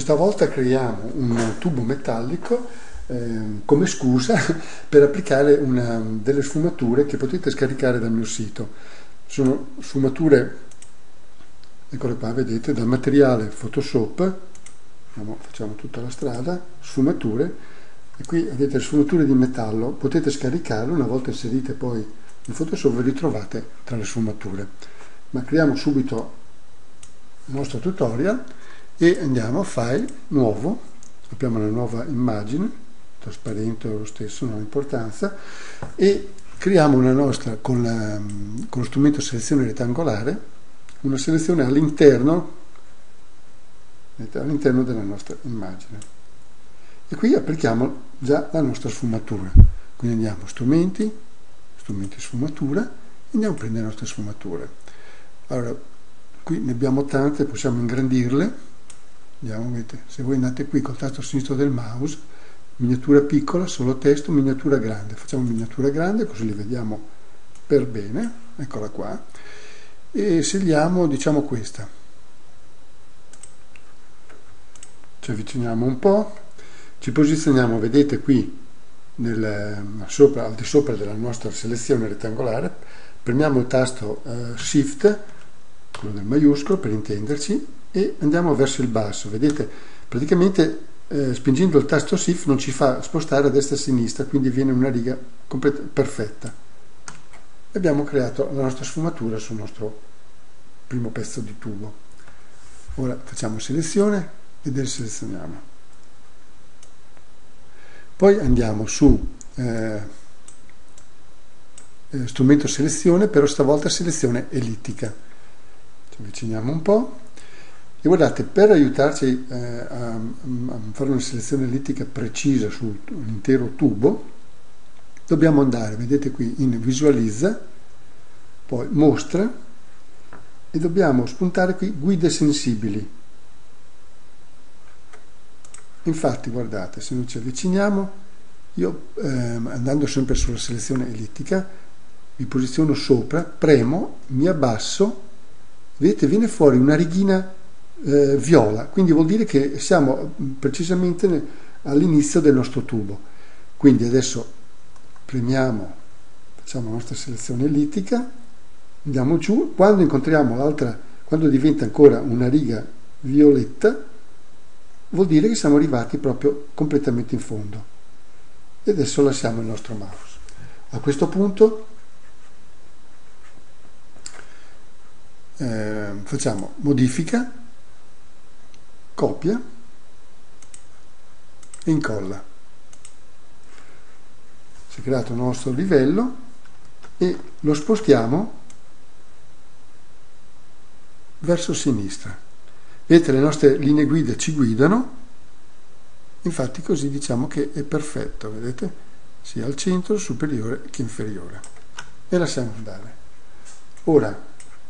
stavolta creiamo un tubo metallico come scusa per applicare delle sfumature che potete scaricare dal mio sito. Sono sfumature, eccole qua, vedete, dal materiale Photoshop. Facciamo tutta la strada, sfumature, e qui avete le sfumature di metallo, potete scaricarle, una volta inserite poi in Photoshop vi ritrovate tra le sfumature. Ma creiamo subito il nostro tutorial e andiamo a File, Nuovo, apriamo una nuova immagine, trasparente o lo stesso, non ha importanza, e creiamo una nostra, con lo strumento selezione rettangolare, una selezione all'interno della nostra immagine, e qui applichiamo già la nostra sfumatura. Quindi andiamo strumenti sfumatura, e andiamo a prendere le nostre sfumature. Allora, qui ne abbiamo tante, possiamo ingrandirle. Andiamo, vedete, se voi andate qui col tasto sinistro del mouse, miniatura piccola, solo testo, miniatura grande, facciamo miniatura grande così li vediamo per bene, eccola qua, e scegliamo, diciamo, questa. Ci avviciniamo un po', ci posizioniamo, vedete qui al di sopra della nostra selezione rettangolare, premiamo il tasto Shift, quello del maiuscolo per intenderci, e andiamo verso il basso. Vedete, praticamente spingendo il tasto Shift non ci fa spostare a destra e a sinistra, quindi viene una riga perfetta. Abbiamo creato la nostra sfumatura sul nostro primo pezzo di tubo. Ora facciamo selezione e deselezioniamo. Poi andiamo su strumento selezione, però stavolta selezione ellittica. Ci avviciniamo un po'. E guardate, per aiutarci a fare una selezione ellittica precisa sull'intero tubo, dobbiamo andare, vedete qui, in Visualizza, poi Mostra, e dobbiamo spuntare qui Guide sensibili. Infatti, guardate, se noi ci avviciniamo, io andando sempre sulla selezione ellittica, mi posiziono sopra, premo, mi abbasso, vedete, viene fuori una righina viola, quindi vuol dire che siamo precisamente all'inizio del nostro tubo. Quindi adesso premiamo, facciamo la nostra selezione ellittica, andiamo giù, quando incontriamo l'altra, quando diventa ancora una riga violetta, vuol dire che siamo arrivati proprio completamente in fondo, e adesso lasciamo il nostro mouse. A questo punto facciamo modifica, copia e incolla. Si è creato il nostro livello e lo spostiamo verso sinistra. Vedete, le nostre linee guida ci guidano, infatti così diciamo che è perfetto, vedete, sia al centro, superiore che inferiore, e lasciamo andare. Ora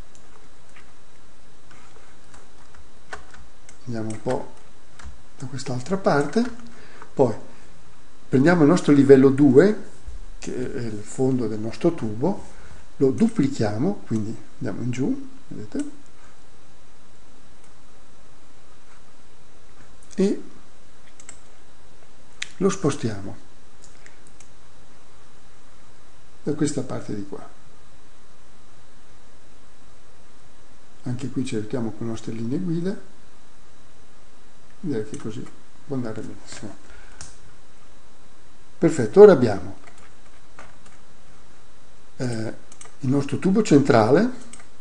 andiamo un po' da quest'altra parte, poi prendiamo il nostro livello 2, che è il fondo del nostro tubo, lo duplichiamo, quindi andiamo in giù, vedete, e lo spostiamo da questa parte di qua. Anche qui ci aiutiamo con le nostre linee guida, direi che così può andare benissimo. Perfetto, ora abbiamo il nostro tubo centrale,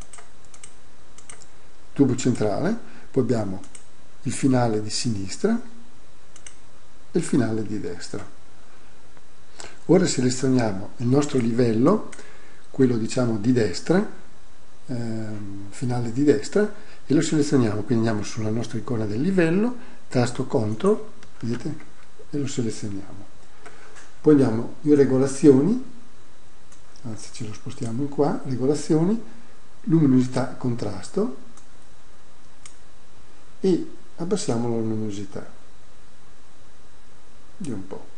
poi abbiamo il finale di sinistra e il finale di destra. Ora selezioniamo il nostro livello, quello diciamo di destra, finale di destra, e lo selezioniamo, quindi andiamo sulla nostra icona del livello, tasto CTRL, vedete, e lo selezioniamo. Poi andiamo in regolazioni, anzi ce lo spostiamo in qua, regolazioni, luminosità, contrasto, e abbassiamo la luminosità di un po'.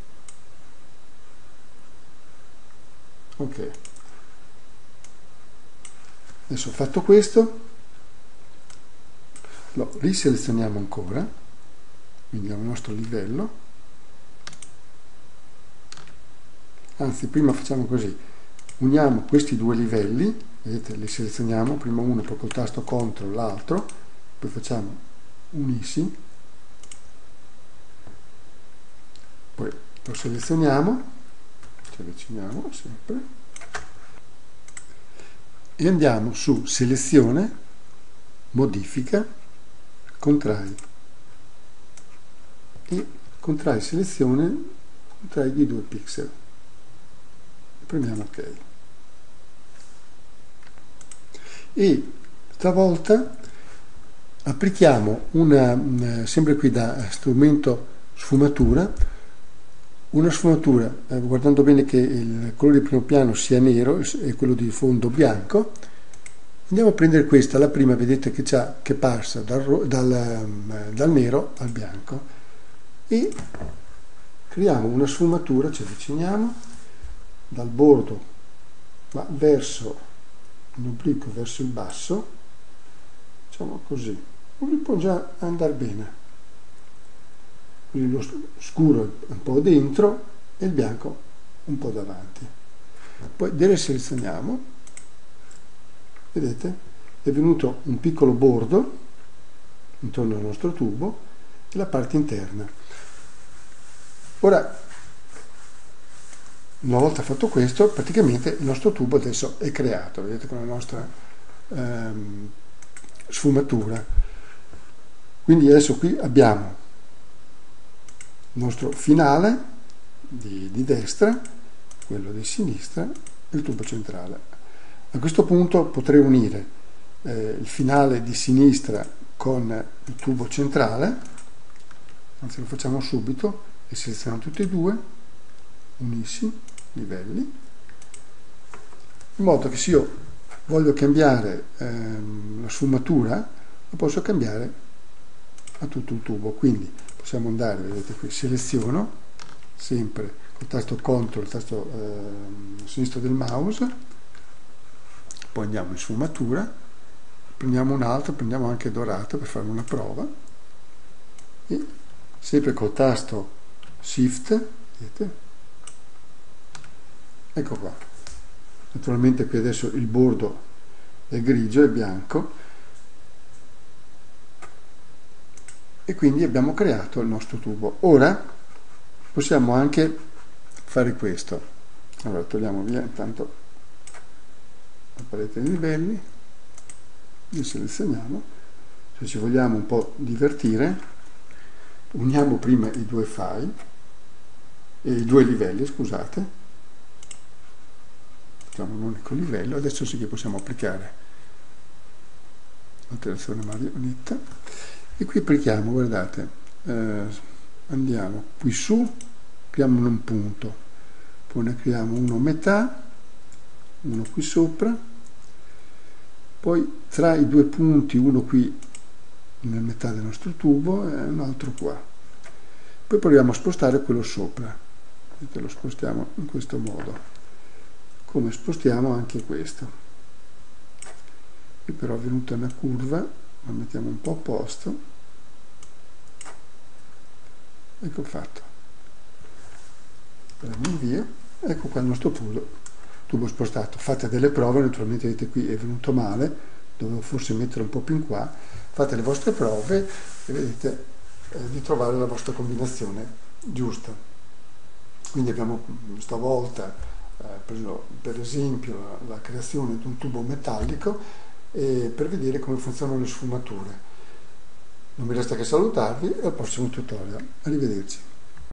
Ok, adesso fatto questo lo riselezioniamo ancora, quindi al nostro livello. Anzi, prima facciamo così, uniamo questi due livelli, vedete, li selezioniamo, prima uno, poi col tasto CTRL l'altro, poi facciamo unissi, poi lo selezioniamo, ci avviciniamo sempre, e andiamo su selezione, modifica, contrai, e contrai selezione, contrai di 2 pixel. Premiamo ok. E stavolta applichiamo sempre qui da strumento sfumatura, una sfumatura, guardando bene che il colore di primo piano sia nero e quello di fondo bianco. Andiamo a prendere questa, la prima, vedete che passa dal nero al bianco, e creiamo una sfumatura, ci avviciniamo, dal bordo ma verso in obliquo, verso il basso, facciamo così, così può già andare bene, così lo scuro un po' dentro e il bianco un po' davanti. Poi deselezioniamo, vedete, è venuto un piccolo bordo intorno al nostro tubo e la parte interna. Ora, una volta fatto questo, praticamente il nostro tubo adesso è creato, vedete, con la nostra sfumatura. Quindi adesso qui abbiamo il nostro finale di destra, quello di sinistra e il tubo centrale. A questo punto potrei unire il finale di sinistra con il tubo centrale, anzi lo facciamo subito e selezioniamo tutti e due, unissi, livelli, in modo che se io voglio cambiare la sfumatura lo posso cambiare a tutto il tubo. Quindi possiamo andare, vedete qui, seleziono sempre col tasto CTRL, il tasto sinistro del mouse, poi andiamo in sfumatura, prendiamo un altro, prendiamo anche dorato per fare una prova, e sempre col tasto Shift, vedete, ecco qua. Naturalmente qui adesso il bordo è grigio e bianco, e quindi abbiamo creato il nostro tubo. Ora possiamo anche fare questo. Allora togliamo via intanto la palette dei livelli, li selezioniamo. Se ci vogliamo un po' divertire, uniamo prima i due file, i due livelli, scusate, facciamo un unico livello. Adesso sì che possiamo applicare l'alterazione marionetta, e qui applichiamo, guardate, andiamo qui su, creiamo un punto, poi ne creiamo uno a metà, uno qui sopra, poi tra i due punti, uno qui nella metà del nostro tubo e un altro qua. Poi proviamo a spostare quello sopra, vedete, lo spostiamo in questo modo, come spostiamo anche questo. Qui però è venuta una curva, la mettiamo un po' a posto, ecco fatto. Andiamo invia, ecco qua il nostro tubo spostato. Fate delle prove, naturalmente vedete qui è venuto male, dovevo forse mettere un po' più in qua. Fate le vostre prove e vedete di trovare la vostra combinazione giusta. Quindi abbiamo stavolta preso per esempio la creazione di un tubo metallico per vedere come funzionano le sfumature. Non mi resta che salutarvi e al prossimo tutorial. Arrivederci.